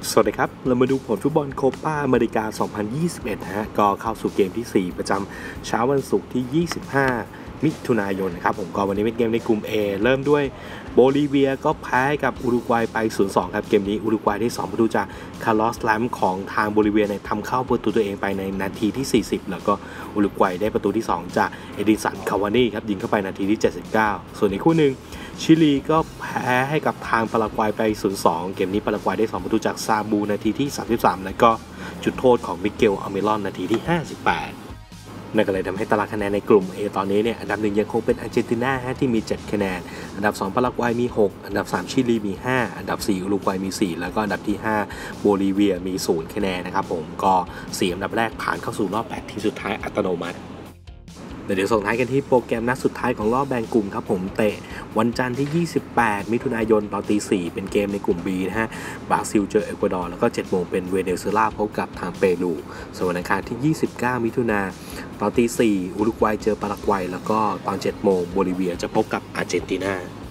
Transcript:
สวัสดีครับเรามาดูผลฟุตบอลโคปาอเมริกา 2021 นะฮะก็เข้าสู่เกมที่ 4 ประจำเช้าวันศุกร์ที่ 25 มิถุนายนนะครับผมก็วันนี้เป็นเกมในกลุ่ม A เริ่มด้วยโบลิเวียก็แพ้กับอุรุกวัยไป 0-2 ครับเกมนี้อุรุกวัยได้ 2 ประตูจากคาร์ลอสแลมของทางโบลิเวียทำเข้าประตูตัวเองไปในนาทีที่ 40 แล้วก็อุรุกวัยได้ประตูที่ 2 จากเอดิสันคาวานี่ครับยิงเข้าไปนาทีที่ 79 ส่วนในคู่หนึ่งชิลีก็แพ้ให้กับทางปารากวัยไป 0-2 เกมนี้ปารากวัยได้ 2 ประตูจากซาบูนาทีที่ 33 แล้วก็จุดโทษของมิเกล อัลเมรอนนาทีที่ 58 นั่นก็เลยทำให้ตารางคะแนนในกลุ่ม A ตอนนี้เนี่ยอันดับ1ยังคงเป็นอาร์เจนตินาที่มี 7 คะแนนอันดับ 2 ปารากวัยมี 6 อันดับ 3 ชิลีมี 5 อันดับ 4 อุรุกวัยมี 4 แล้วก็อันดับที่ 5 โบลิเวียมี 0 คะแนนนะครับผมก็4 อันดับแรกผ่านเข้าสู่รอบ 8 ทีมสุดท้ายอัตโนมัติเดี๋ยวส่งท้ายกันที่โปรแกรมนัดสุดท้ายของรอบแบ่งกลุ่มครับผมเตะวันจันทร์ที่ 28 มิถุนายนตอนตี 4 เป็นเกมในกลุ่ม B นะฮะบราซิลเจอเอกวาดอร์แล้วก็ 7 โมงเป็นเวเนซุเอลาพบกับทางเปรูส่วนวันอังคารที่ 29 มิถุนายนตอนตี 4 อุรุกวัยเจอปารากวัยแล้วก็ตอน 7 โมงโบลิเวียจะพบกับอาร์เจนตินา